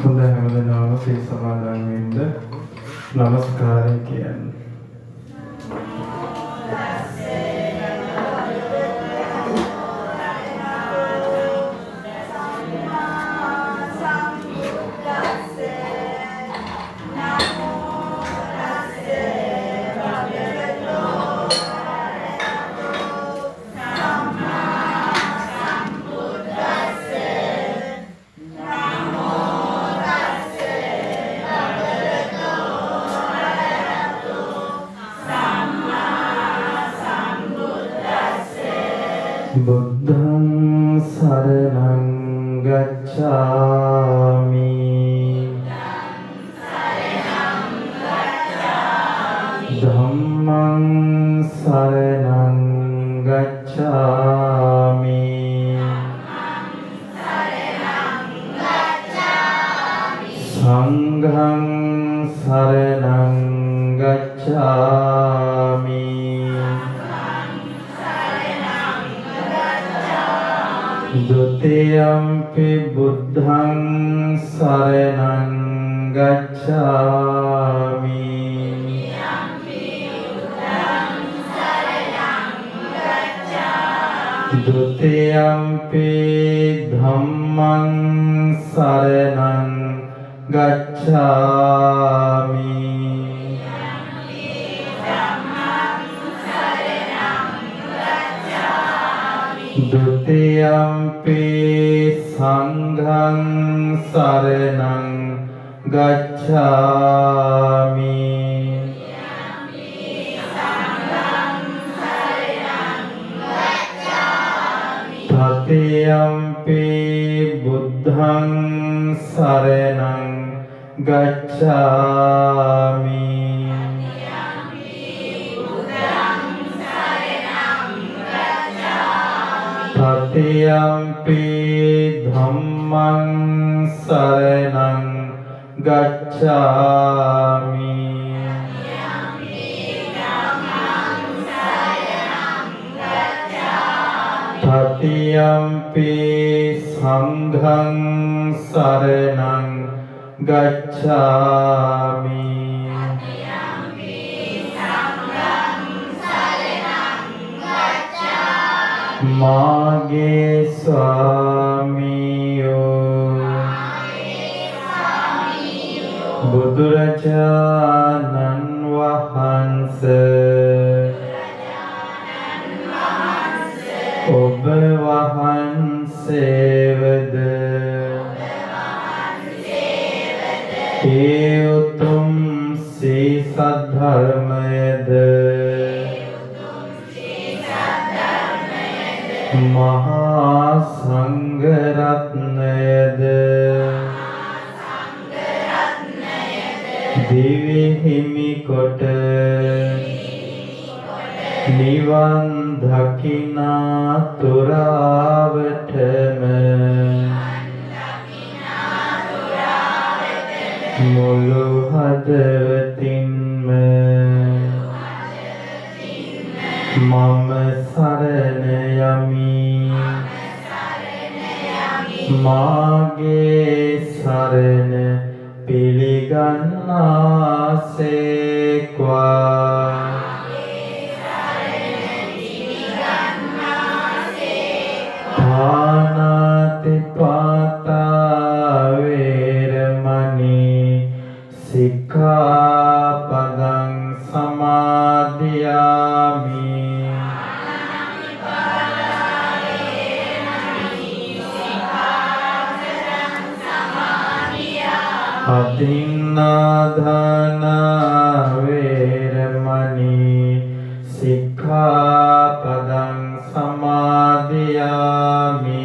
හොඳ හැමදෙනාම සිල් සමාදන් වෙන්න නමස්කාරය කියන්නේ. බුද්ධං සරණං ගච්ඡාමි ධම්මං සරණං ගච්ඡාමි සංඝං සරණං ගච්ඡාමි द्वितीयम्पि बुद्धं शरणं गच्छामि द्वितीयम्पि धम्मं शरणं गच्छामि द्वितीयम्पि संघं शरणं गच्छामि तृतीयम्पि बुद्धं शरणं गच्छामि तृतीयम्पि धम्मं शरणं गच्छामि तृतीयम्पि संघं शरणं गच्छामि मागे स्वामियो බුදුරජාණන් වහන්සේ ඔබ වහන්සේවද ඒ උතුම් ශ්‍රී සද්ධර්මයද මහා සංඝ රත්නයද දිවි හිමි කොට නිවන් දකිනා තුරාවටම මුළු හදවතින්ම මම සරණ යමි මාගේ සරණ පිළිගන්නාසේක්වා පාණාතිපාතා වේරමණී සික්ඛාපදං සමාදියාමි අදින්නාදානා වේරමණී සික්ඛාපදං සමාදියාමි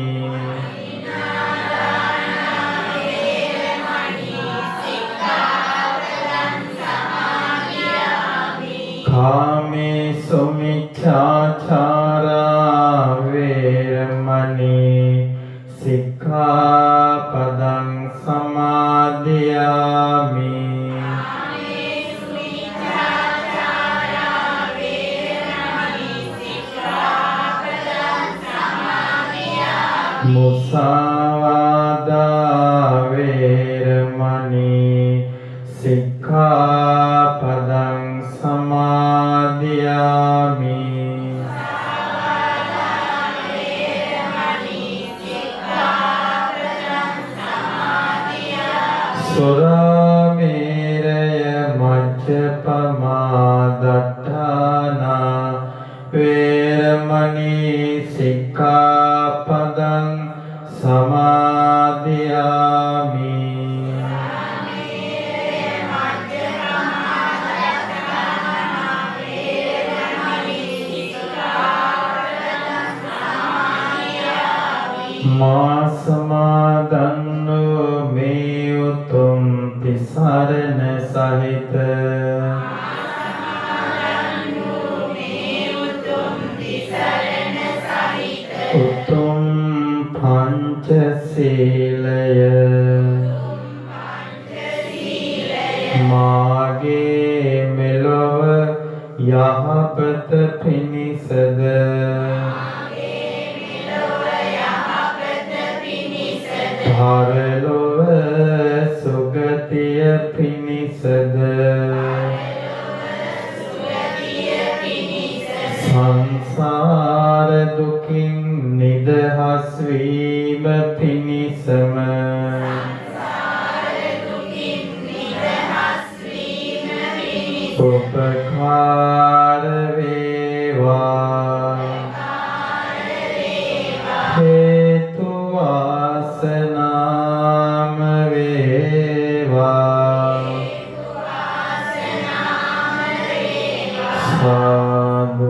කාමේසු මිච්ඡාචාරා වේරමණී සික්ඛාපදං සමාදියාමි මුසාවාදා වේරමණී වේරමණී සික්ඛාපදං සමාදියාමි සුරාමේරය මජ්ජපමා දට්ඨානා වේරමණී සික්ඛාපදං සමාදියාමි මා සමාදන්නෝ මේ උතුම් තිසරණ සහිත උතුම් පංචශීලය මාගේ මෙලොව යහපත පිණිසද පරලොව සුගතිය පිණිසද සංසාර දුකින් නිදහස් වීම පිණිසම උපකාර වේවා හේතු වාසනාම වේවා සාදු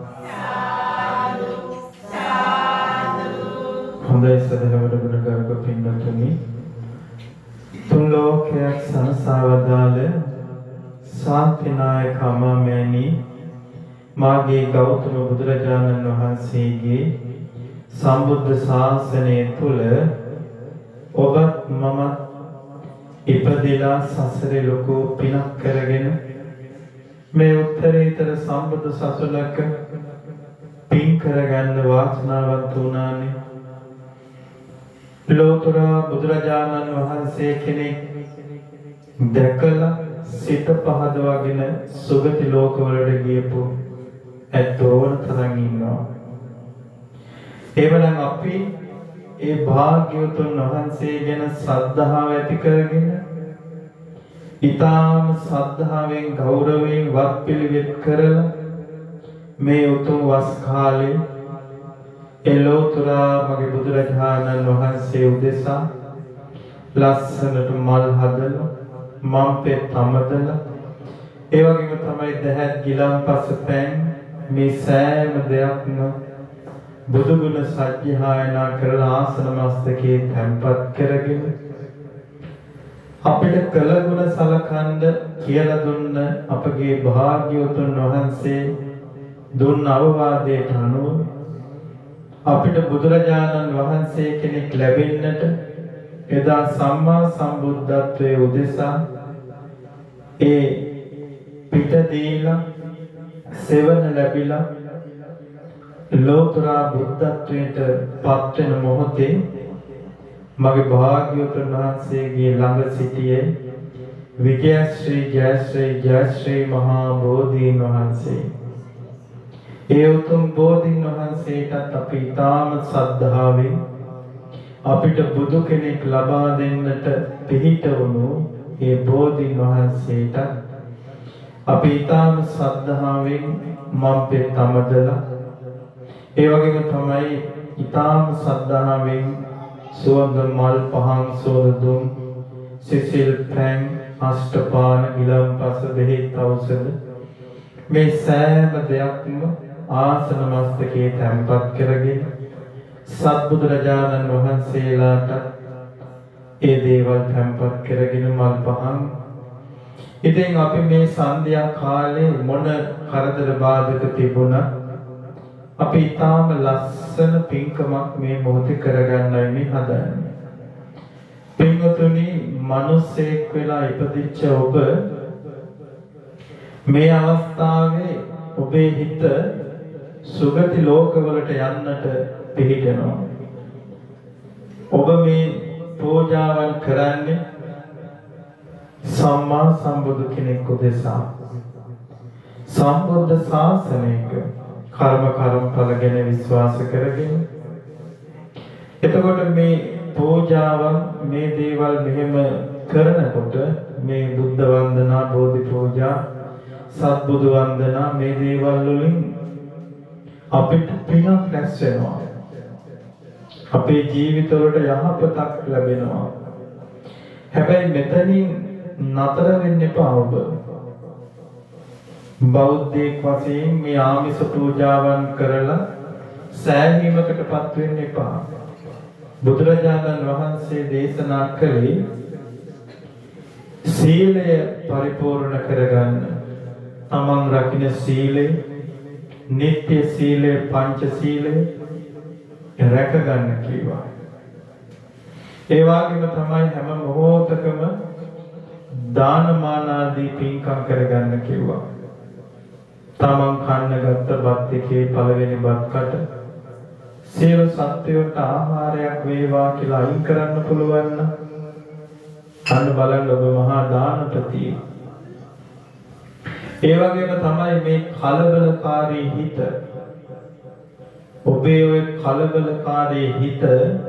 හොඳයි සදහවට ගුණගරුක පින්වත්නි තුන් ලෝකයක් සංසාවදාල ශාන්තිනායක අමාමෑණී මාගේ ගෞතම බුදුරජාණන් වහන්සේගේ සම්බුද්ධ ශාසනය තුල ඔබත් මම ඉපදෙලා සසරේ ලොකු පිනක් කරගෙන මේ උත්තරීතර සම්බුද්ධ සසුනක පින් කරගන්න වාසනාවක් වුණානේ. ලෝතර බුදුරජාණන් වහන්සේ කෙනෙක් දැකලා සිත පහදවාගෙන සුගති ලෝකවලට ගියපු ඇත්තෝන තරම් ඉන්නවා. එවනම් අපි ඒ භාග්‍යවතුන් වහන්සේ ගැන ශ්‍රද්ධාව ඇති කරගෙන ඊටාම ශ්‍රද්ධාවෙන් ගෞරවයෙන් වත්පිළිවෙත් කරලා මේ උතුම් වස් කාලේ එලෝතර මගේ බුදුරජාණන් වහන්සේ උදෙසා ලස්සනට මල් හදලා මම් පෙත් තමදලා ඒ වගේම තමයි දහත් ගිලන්පස පෑන් මේ සෑම දෙයක්ම බුදුගුණ සත්‍යයනා කරලා ආසන මස්තකේ තැන්පත් කරගෙන අපිට කළ ගුණ සලකන්න කියලා දුන්න අපගේ භාග්‍යවතුන් වහන්සේ දුන්න අවවාදයට අනුව අපිට බුදුරජාණන් වහන්සේ කෙනෙක් ලැබෙන්නට එදා සම්මා සම්බුද්ධත්වයේ උදෙසා ඒ පිට දීලා සෙවන ලැබිලා ලෝතර බුද්ධත්වයට පත් වෙන මොහොතේ මගේ භාග්‍යවතුන් වහන්සේගේ ළඟ සිටියේ විජයශ්‍රී ජයශ්‍රී ජයශ්‍රී මහා බෝධීන් වහන්සේ. ඒ උතුම් බෝධීන් වහන්සේටත් අපි ඊටාම ශ්‍රද්ධාවෙන් අපිට බුදු කෙනෙක් ලබා දෙන්නට පිහිට වුණු ඒ බෝධීන් වහන්සේට අපි ඊටාම ශ්‍රද්ධාවෙන් මම් පෙත් තමදලා ඒ වගේම තමයි ඊටාම ශ්‍රද්ධාවෙන් සුවඳ මල් පහන් සෝදුම් සිසිල් පෑන් අෂ්ටපාන ගිලන්පස බෙහෙත් ඖෂධ මේ සෑම දෙයක්ම ආසන මස්තකයේ තැන්පත් කරගෙන සත්බුදුරජාණන් වහන්සේලාට ඒ දේවල් තැන්පත් කරගෙන මල් පහන් ඉතින් අපි මේ සන්ධ්‍යා කාලේ මොන කරදර බාධක තිබුණා අපි ඊටාම ලස්සන පින්කමක් මේ මොහොතේ කරගන්නයි මේ හදන්නේ. පින්වතුනි මිනිසෙක් වෙලා ඉපදිච්ච ඔබ මේ අවස්ථාවේ ඔබේ හිත සුගති ලෝකවලට යන්නට පිහිටනවා. ඔබ මේ පූජාවන් කරන්නේ සම්බුදු කෙනෙක් උදෙසා සම්බුද්ධ ශාසනයක කර්මඵල ගැන විශ්වාස කරගෙන එතකොට මේ පූජාවන් මේ දේවල් මෙහෙම කරනකොට මේ බුද්ධ වන්දනා බෝධි පූජා සත්බුදු වන්දනා මේ දේවල් වලින් අපිට පිනක් රැස් වෙනවා අපේ ජීවිතවලට යහපතක් ලැබෙනවා හැබැයි මෙතනින් නතර වෙන්න එපා ඔබ බෞද්ධයෙක් වශයෙන් මේ ආමිෂ පූජාවන් කරලා සෑහීමකටපත් වෙන්න එපා බුදුරජාණන් වහන්සේ දේශනා කළේ සීලය පරිපූර්ණ කරගන්න තමන් රකින්න සීලය නිත්‍ය සීලය පංච සීලය රැක ගන්න කිව්වා ඒ වගේම තමයි හැම මොහොතකම දානමාන ආදී පින්කම් කරගන්න කිව්වා තමන් කන්න ගත්ත බත් එකේ පළවෙනි බත් කට සියලු සත්වයන්ට ආහාරයක් වේවා කියලා අයින් කරන්න පුළුවන් නම් අන්න බලන්න ඔබ මහා දානපති. ඒ වගේම තමයි මේ කලබලකාරී හිත. ඔබේ ඔය කලබලකාරී හිත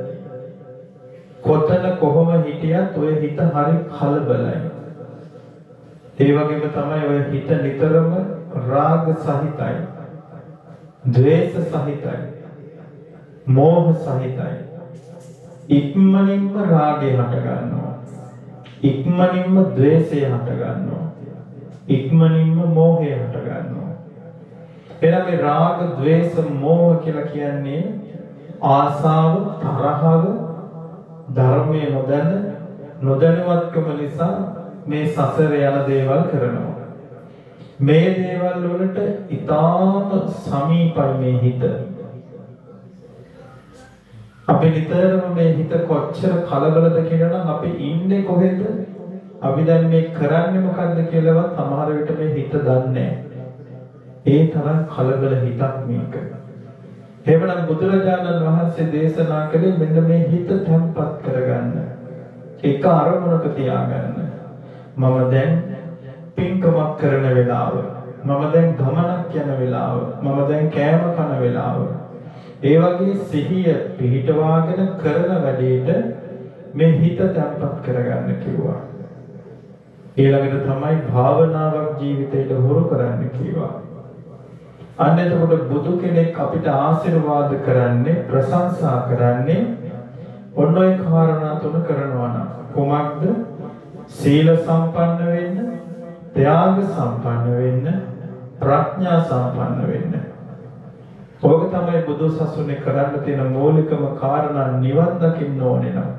කොතන කොහොම හිටියත් ඔය හිත හරි කලබලයි. ඒ වගේම තමයි ඔය හිත නිතරම රාග සහිතයි. ද්වේෂ සහිතයි. මෝහ සහිතයි. ඉක්මනින්ම රාගය හට ගන්නවා. ඉක්මනින්ම ද්වේෂය හට ගන්නවා. ඉක්මනින්ම මෝහය හට ගන්නවා. එනනම් රාග, ද්වේෂ, මෝහ කියලා කියන්නේ ආසාව, තරහව, ධර්මයේ නොදැනුවත්කම නිසා මේ සසර යන දේවල් කරනවා. මේ දේවල් වලට ඊටාම සමීපයි මේ හිත. අපි නිතරම මේ හිත කොච්චර කලබලද කියලා නම් අපි ඉන්නේ කොහෙද? අපි දැන් මේ කරන්නේ මොකද්ද කියලාවත් සමහර විට මේ හිත දන්නේ නැහැ. ඒ තරම් කලබල හිතක් මේක. එහෙමනම් බුදුරජාණන් වහන්සේ දේශනා කළේ මෙන්න මේ හිත තැම්පත් කරගන්න. එක අරමුණක තියාගන්න. මම දැන් පින්කමක් කරන වෙලාව. මම දැන් ගමනක් යන වෙලාව. මම දැන් කෑම කන වෙලාව. ඒ වගේ සිහිය පිහිටවාගෙන කරන වැඩේට මේ හිත තැම්පත් කරගන්න කිව්වා. ඊළඟට තමයි භාවනාවක් ජීවිතයට හුරු කරන්න කිව්වා. අන්න එතකොට බුදු කෙනෙක් අපිට ආශිර්වාද කරන්නේ ප්‍රශංසා කරන්නේ ඔන්න ඔය කාරණා තුන කරනවා නම් කොහොමද? සීල සම්පන්න වෙන්න, ත්‍යාග සම්පන්න වෙන්න, ප්‍රඥා සම්පන්න වෙන්න. ඔබ තමයි බුදු සසුනේ කරන්න තියෙන මූලිකම කාරණා නිවන් දකින්න ඕනේ නම්.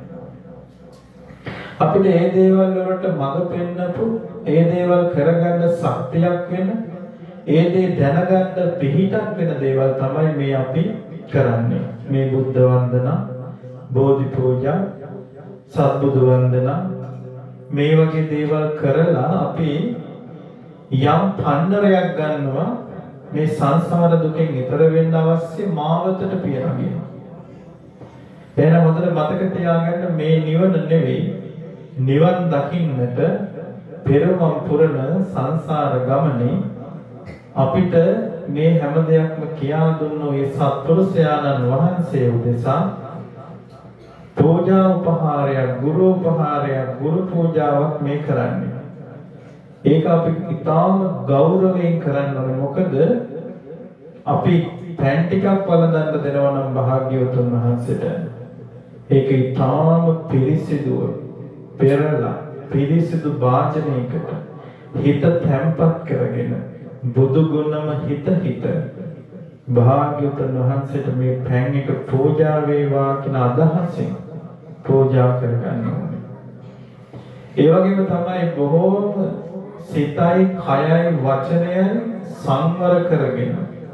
අපිට මේ දේවල් වලට මඟ පෙන්නපු, මේ දේවල් කරගන්න ශක්තියක් වෙන, මේ දේ දැනගන්න පිහිටක් වෙන දේවල් තමයි මේ අපි කරන්නේ. මේ බුද්ධ වන්දනා, බෝධි පූජා, සත්බුදු වන්දනා මේ වගේ දේවල් කරලා අපි යම් පන්නරයක් ගන්නවා මේ සංසාර දුකෙන් ඈතර වෙන්න අවශ්‍ය මාවතට පියනගිය. එහෙනම් හොඳට මතක තියාගන්න මේ නිවන නෙවෙයි නිවන් දකින්නට පෙරමම් පුරන සංසාර ගමනේ අපිට මේ හැම දෙයක්ම කියා දුන්නු ඒ සත්පුරුෂයාණන් වහන්සේ උදෙසා පූජා උපහාරයක්, ගුරු උපහාරයක්, ගුරු පූජාවක් මේ කරන්නේ. ඒක අපි ඉතාම ගෞරවයෙන් කරන්න ඕනේ. මොකද අපි පෑන් ටිකක් වළඳන්න දෙනවා නම් භාග්‍යවතුන් වහන්සේට ඒක ඉතාම පිරිසිදුව පෙරලා පිරිසිදු වාචනයකට හිත තැම්පත් කරගෙන බුදු ගුණම හිත භාග්‍යවතුන් වහන්සේට මේ පෑන් එක පූජා වේවා කියන අදහසින් පූජා කරගන්න ඕනේ. ඒ වගේම තමයි බොහෝම සිතයි, කයයි, වචනයයි සංවර කරගෙන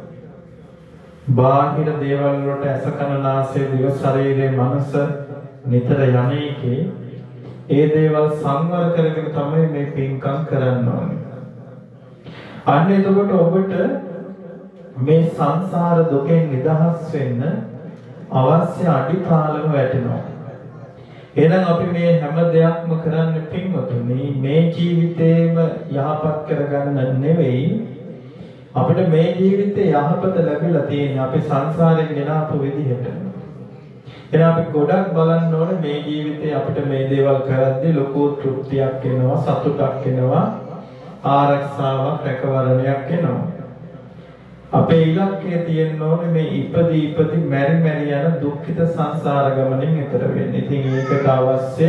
බාහිර දේවල් වලට ඇස කන නාසය දිව ශරීරයේ මනස නිතර යන්නේකේ ඒ දේවල් සංවර කරගෙන තමයි මේ පින්කම් කරන්න ඕනේ. අන්න එතකොට ඔබට මේ සංසාර දුකෙන් නිදහස් වෙන්න අවශ්‍ය අඩිතාලම වැටෙනවා. එහෙනම් අපි මේ හැම දෙයක්ම කරන්න පින්වතුනි මේ ජීවිතේම යහපත් කරගන්න නෙවෙයි අපිට මේ ජීවිතේ යහපත ලැබිලා තියෙන අපි සංසාරයෙන් ගෙනාපු විදිහට. එහෙනම් අපි ගොඩක් බලන්න ඕනේ මේ ජීවිතේ අපිට මේ දේවල් කරද්දී ලොකු තෘප්තියක් එනවා සතුටක් එනවා ආරක්ෂාවක් රැකවරණයක් එනවා. අපේ ඉලක්කය තියෙන්න ඕනේ මේ ඉපදි මැරි යන දුක්ඛිත සංසාර ගමනෙන් එතර වෙන්න. ඉතින් ඒකට අවශ්‍ය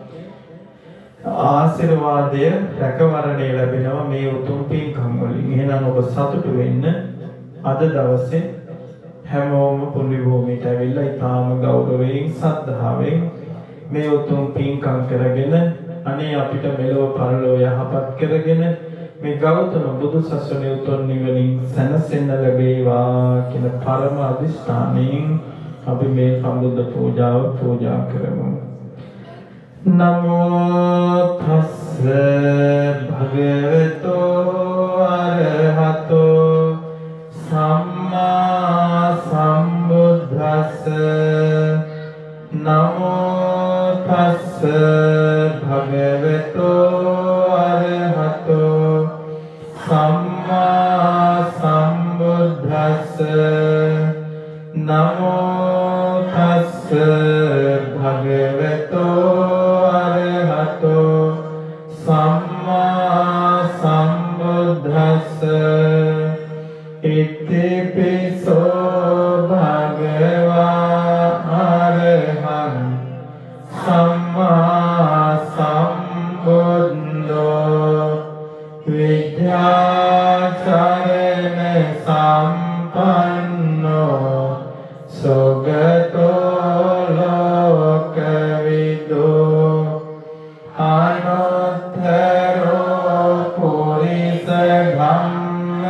ආශිර්වාදය රැකවරණය ලැබෙනවා මේ උතුම් පින්කම් වලින්. එහෙනම් ඔබ සතුටු වෙන්න අද දවසේ හැමෝම පුණ්‍ය භූමියට ඇවිල්ලා ඊටාම ගෞරවයෙන් සද්ධාවෙන් මේ උතුම් පින්කම් කරගෙන අනේ අපිට මෙලොව පරලොව යහපත් කරගෙන මේ ගෞතම බුදු සසුනේ උතුම් නිවනින් සැනසෙන්න ලැබේවා කියන පරම අදිෂ්ඨානයෙන් අපි මේ සම්බුද්ධ පූජාව පූජා කරමු. නමෝ තස්ස භගවතෝ අරහතෝ සම්මා සම්බුද්දස්ස නමෝ තස්ස භගවතෝ අරහතෝ සම්මා සම්බුද්දස්ස නමෝ තස්ස භගවතෝ අරහතෝ සම්මා සම්බුද්දස්ස ඉතිපිසෝ භගවා අරහං සම්මා සම්බුද්ධෝ විද්‍යාචරණ සම්පන්නෝ සුගතෝ ලෝකවිදෝ අනුත්තරෝ පුරිස ධම්ම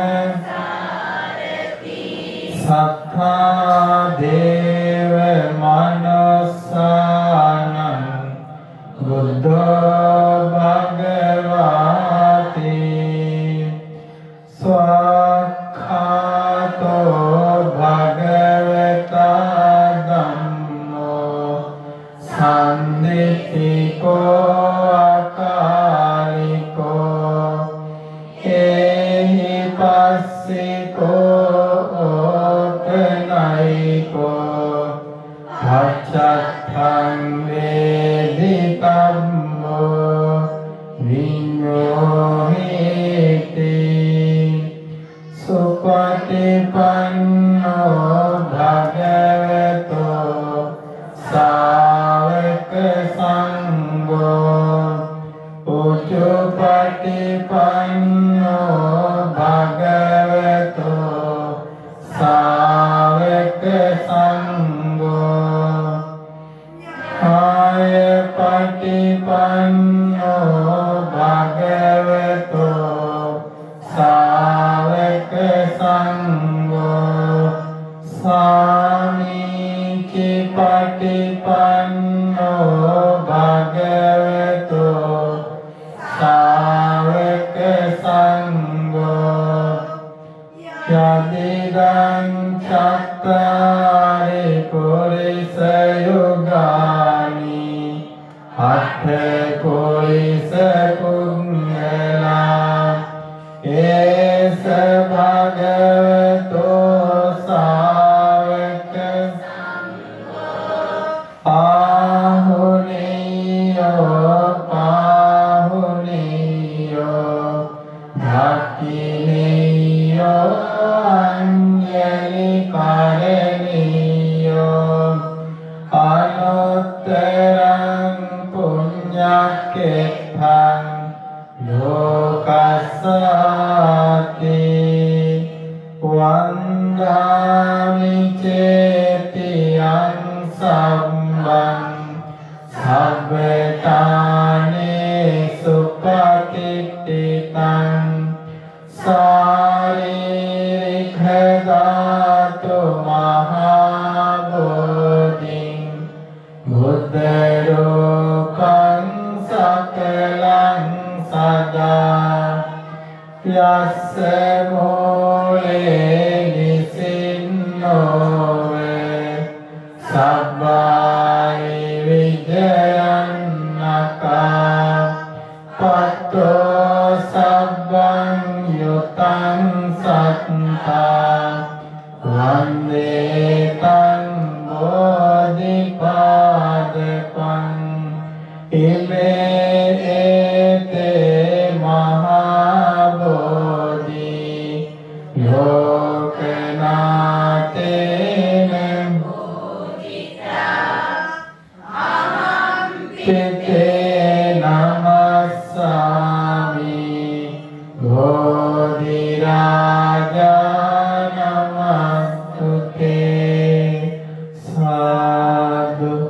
සත්තා දේව මනසානං බුද්ධෝ භගවාති ස්වක්ඛාතෝ භගවතා ධම්මෝ සම්නිතිකෝ අකාලිකෝ එහි පස්සිකෝ ඕතනයිකෝ පච්චත්තං වේදිතම්මෝ විඤ්ඤෝහිති සුපටිපන්නෝ භගවතෝ සාවක සංඝෝ උච්චපටිපන්නෝ භගවතෝ සාවක සංඝෝ ආය පටිපන්නෝ භගවතෝ සාවක සංඝෝ සාමීචි පටිපන්නෝ භගවතෝ සාවක සංඝෝ යදිදං චත්තාරි පුරිස යුගානි අත්ථ පුරිස පුඤ්ඤලා ඒස භගවතෝ සාවක ආහුනීයෝ පාහුනීයෝ භක්ඛිනීයෝ අඤ්ඤලි කරණීයෝ අනුත්තරං පුඤ්ඤක්ඛෙත්තං ලෝකස්සාති වන්දාමි චේතියං සම්බං සබ්බතානේ සුපතිට්ඨිතං සාරීරික ධාතු මහා බෝධිං බුද්ධ රූපං සකලං සදා යස්ස මූලේ නිසින්නෝ වේ සබ්බායි විජය සාදු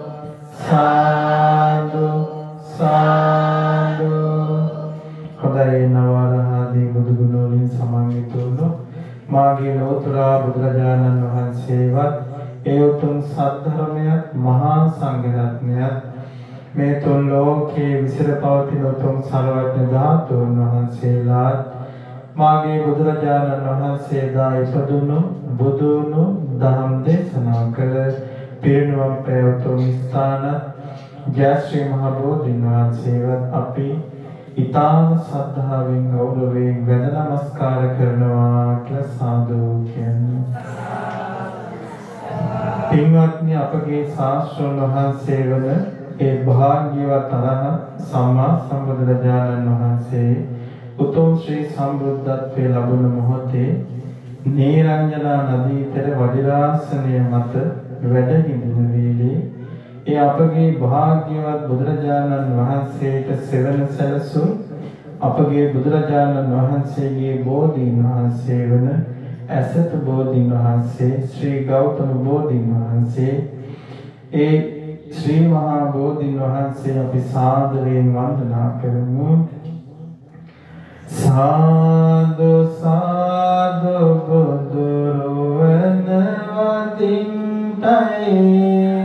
සාදු සාදු. හොඳයි නවරහදී බුදු ගුණ වලින් සමන්විත වුණු මාගේ ලෝතර බුදුරජාණන් වහන්සේවත් ඒ උතුම් සද්ධර්මයත් මහා සංඝ රත්නයත් මේ තුන් ලෝකයේ විසිර පවතින උතුම් සර්වඥ ධාතුන් වහන්සේලාත් මාගේ බුදුරජාණන් වහන්සේලා ඉපදුණු බුදුණු දහම් දේශනා කළ පිරිනුවම් පෑ උතුම් ස්ථාන ජය ශ්‍රී මහ බෝධීන් වහන්සේවත් අපි ඊතාම ශ්‍රද්ධාවෙන් ගෞරවයෙන් වැඳ නමස්කාර කරනවා කියලා සාදු කියන්නේ. පින්වත්නි අපගේ ශාස්ත්‍රඥ වහන්සේ වන ඒ භාග්‍යවත් අරහත් සම්මා සම්බුදුරජාණන් වහන්සේ උතුම් ශ්‍රී සම්බුද්ධත්වයේ ලැබුණ මොහොතේ නීරංජනා නදී තෙර වඩිරාසනය මත වැඩ හිඳින වේලේ ඒ අපගේ භාග්‍යවත් බුදුරජාණන් වහන්සේට සෙවන සැලසු අපගේ බුදුරජාණන් වහන්සේගේ බෝධීන් වහන්සේ වන ඇසත බෝධීන් වහන්සේ ශ්‍රී ගෞතම බෝධීන් වහන්සේ ඒ ශ්‍රී මහා බෝධීන් වහන්සේ අපි සාදරයෙන් වන්දනා කරමු. සාදු සාදු බුදුරුවන වදින්ටයි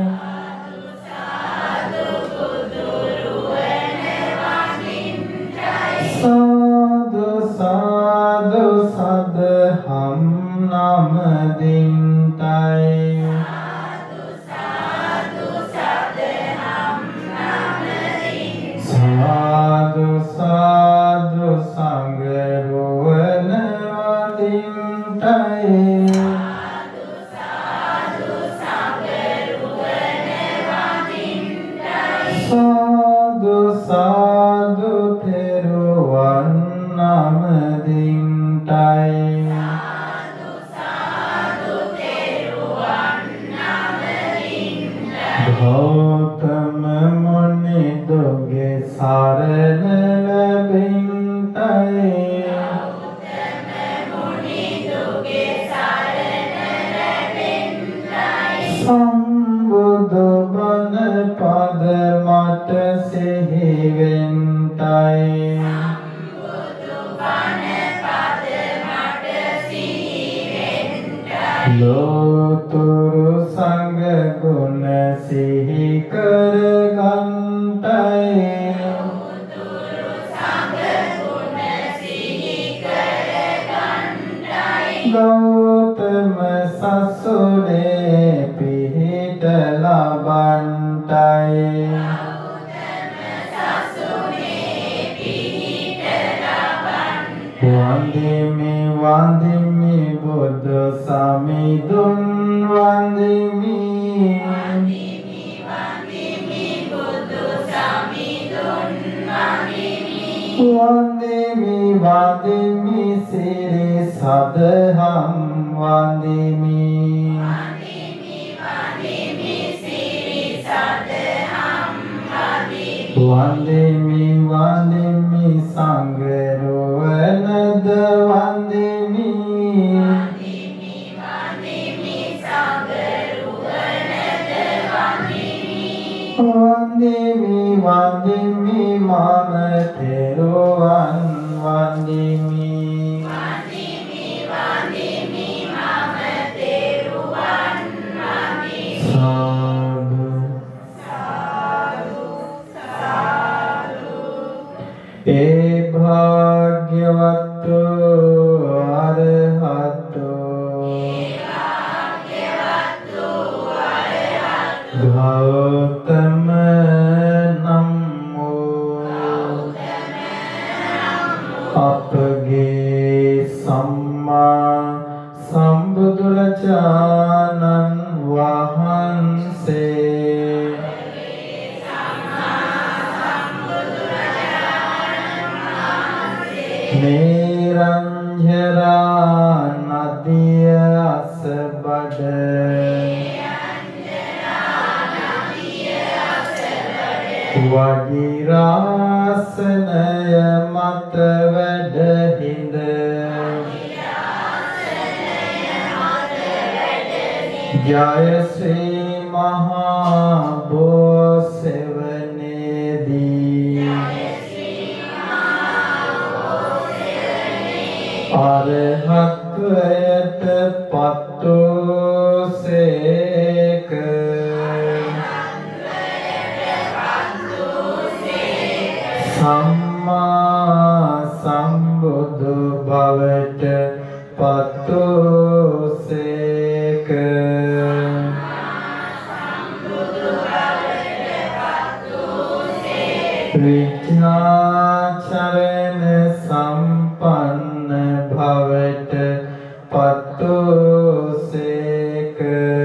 සාදු සාදු සදහම් නම දින්ටයි සාදු සාදු සංගරුවන වදින්ටයි සාදු සාදු තෙරුවන් නම දින්ටයි ගෞතම මුනි දුගේ සරණ ලැබෙන්ටයි සම්බුදු බණ පද මට සිහිවෙන්ටයි ලෝතුරු සංඝ ගුණ සිහි කරගන්ටයි ගෞතම සසුනේ පිහිට ලබන්ටයි වන්දිමි වන්දිමි බුදු සමිඳුන් වන්දිමි වන්දිමි වන්දිමි සිරි සදහම් වන්දිමි වන්දිමි වන්දිමි සංගරුවනද වන්දිමි වන්දිමි වන්දිමි මම තෙරුවන් වන්දිමි ඒ භාග්‍යවතු අරහතු ගෞතම නම් වූ අපගේ සම්මා සම්බුදුරජාණන් වහන්සේ නිරංජනා නදිය අසබඩ වජිරාසනය මත වැඩ හිඳ ජය ශ්‍රී මහා බෝසෙවනේදී අරහත්වයට පත්වූසේක. සම්මා සම්බුදු බවට පත්වූසේක. විඥාචරණ සම්පන්න භවට පත්වූසේක.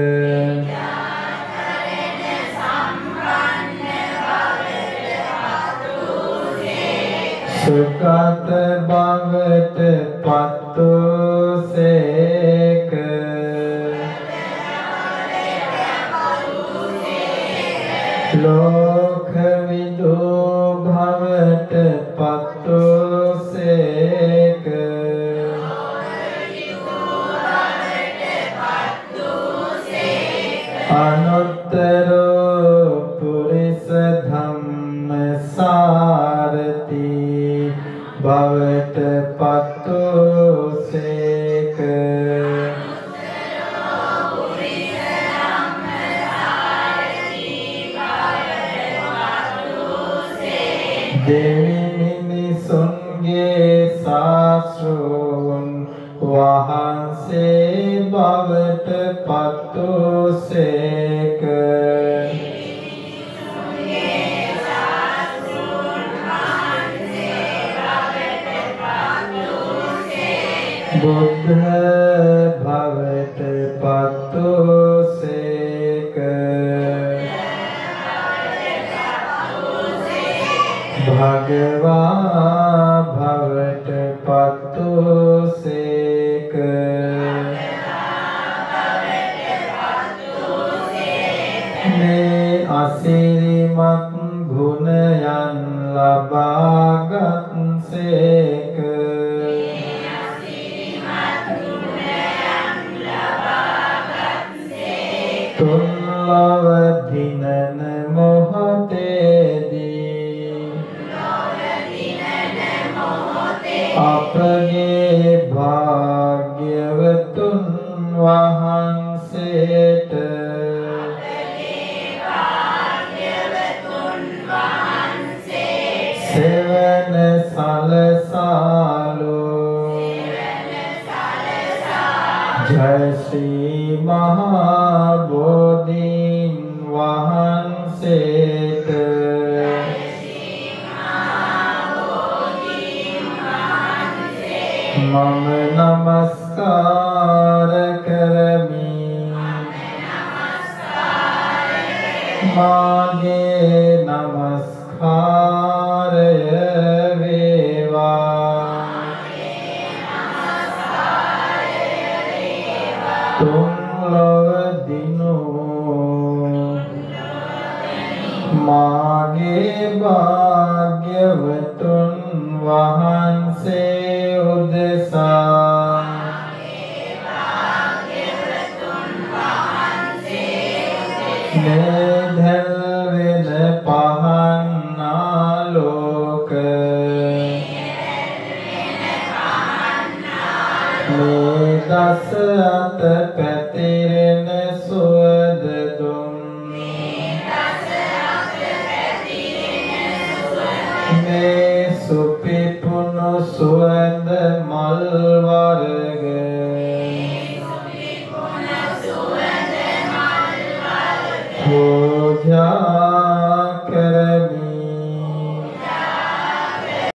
සුගත භවට පත්වූසේක. ලෝකවිදු භවට පත්වූසේක. අනුත්තර පුරිස ධම්ම සාරති භවට පත්වූසේක. දෙවි මිනිසුන්ගේ ශාස්ත්‍රූන් වහන්සේ භවට පත්වූසේක. බුද්ධ භවට පත්වූසේක. භගවා භවට පත්වූසේක. මේ අසිරිමත් ගුණයන් ලබාගත්සේක. තුන්ලොව දිනන මොහොතේදී අපගේ භාග්‍යවතුන් වහන්සේට සෙවන සලසාලු. ජය ශ්‍රී මහා බෝධීන් වහන්සේට මම නමස්කාර කරමි. මාගේ නමස්කාරය වේවා. තුන්ලොව දිනෝ මාගේ භාග්‍යවතුන් වහන්සේ උදෙසා මෙදල් වෙන පහන් ආලෝක මේ දස අත පැතිරෙන සුවඳ දුම් මේ සුපිපුණු සුවඳ